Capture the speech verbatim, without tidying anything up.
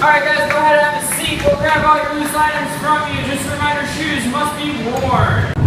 Alright guys, go ahead and have a seat. We'll grab all your loose items from you. Just a reminder, shoes must be worn.